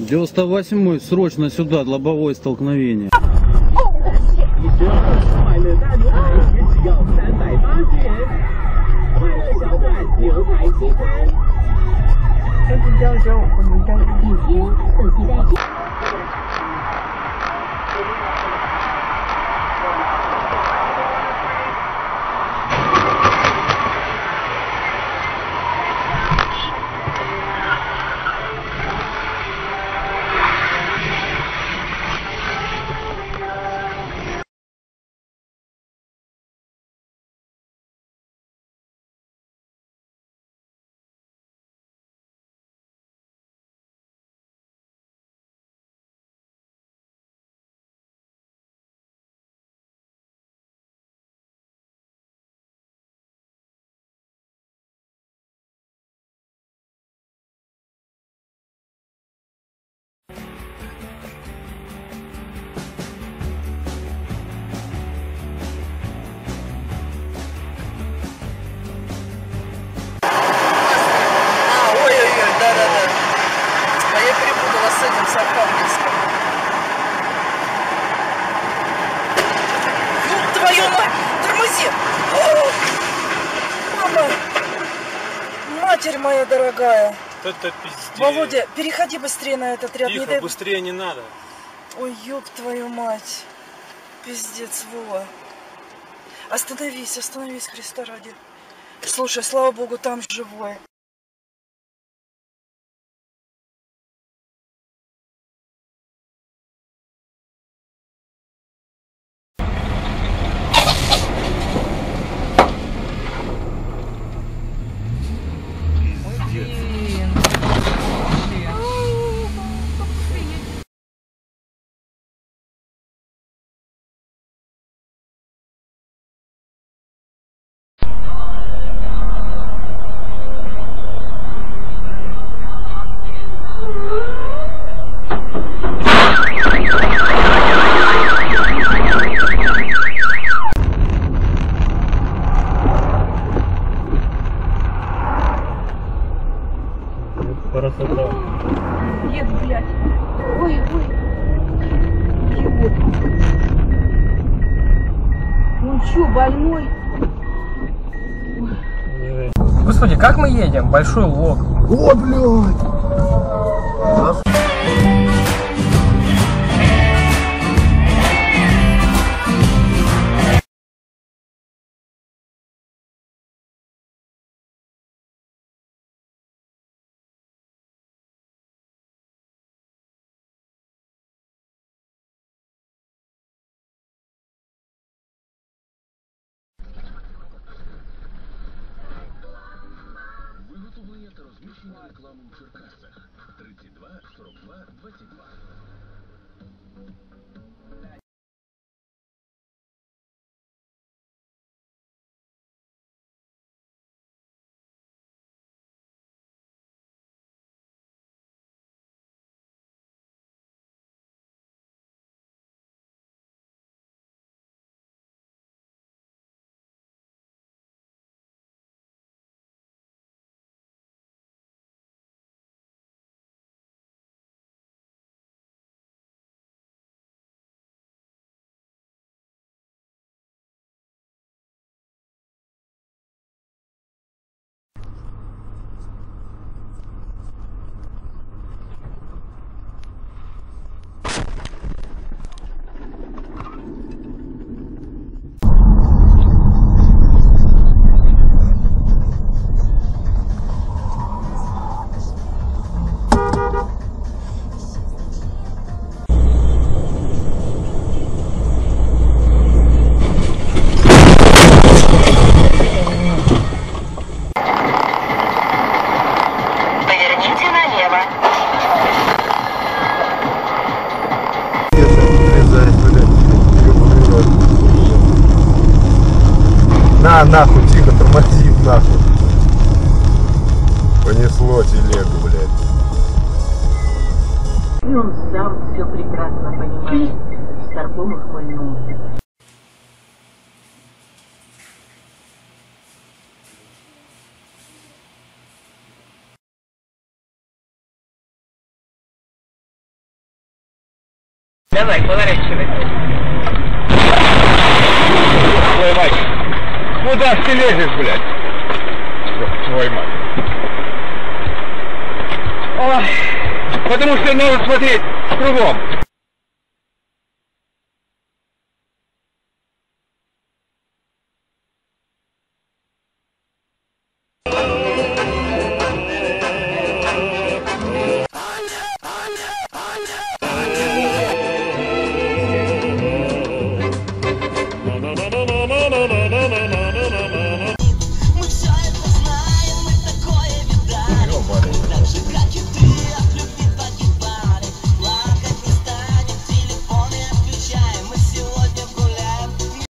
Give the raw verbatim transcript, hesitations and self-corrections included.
девяносто восьмой, срочно сюда, лобовое столкновение. Твою мать! Тормози! О! Мама! Матерь моя дорогая! Это пиздец. Володя, переходи быстрее на этот ряд. Тихо, не дай... быстрее не надо. Ой, ёб твою мать! Пиздец, Вова. Остановись, остановись, Христа ради. Слушай, слава богу, там живой. Красота. Нет, блядь. Ой, ой. Ёб. Он чё, больной? Господи, как мы едем? Большой лог. О, блядь! Виготовлення та розміщення реклами в Черкасах. тридцять два сорок два двадцять два. На, нахуй, тихо, тормози, нахуй. Понесло телегу, блядь. И он сам все прекрасно понимает. Торговых войну. Давай, поворачивай. Твою мать. Куда ты лезешь, блядь? Твою мать. Ой. Потому что надо смотреть кругом. No, no, no, no, no, no, no, no, no.